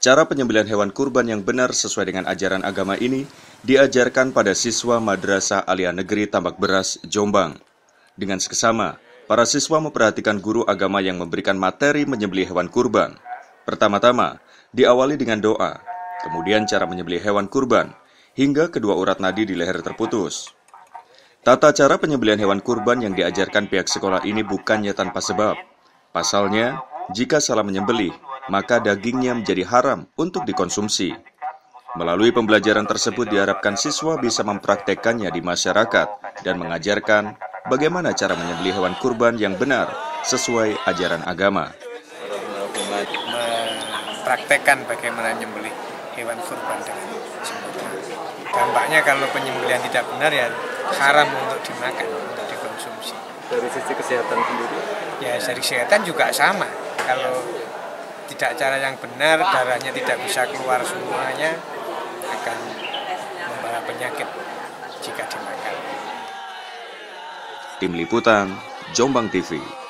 Cara penyembelihan hewan kurban yang benar sesuai dengan ajaran agama ini diajarkan pada siswa Madrasah Alia Negeri Tambak Beras, Jombang. Dengan seksama, para siswa memperhatikan guru agama yang memberikan materi menyembelih hewan kurban. Pertama-tama, diawali dengan doa, kemudian cara menyembelih hewan kurban, hingga kedua urat nadi di leher terputus. Tata cara penyembelihan hewan kurban yang diajarkan pihak sekolah ini bukannya tanpa sebab. Pasalnya, jika salah menyembelih, maka dagingnya menjadi haram untuk dikonsumsi. Melalui pembelajaran tersebut diharapkan siswa bisa mempraktekkannya di masyarakat dan mengajarkan bagaimana cara menyembelih hewan kurban yang benar sesuai ajaran agama. Mempraktekkan bagaimana menyembelih hewan kurban dengan sempurna. Dampaknya kalau penyembelihan tidak benar ya haram untuk dimakan, untuk dikonsumsi. Dari sisi kesehatan sendiri? Ya dari kesehatan juga sama. Kalau tidak cara yang benar, darahnya tidak bisa keluar semuanya, akan membawa penyakit jika dimakan. Tim Liputan, Jombang TV.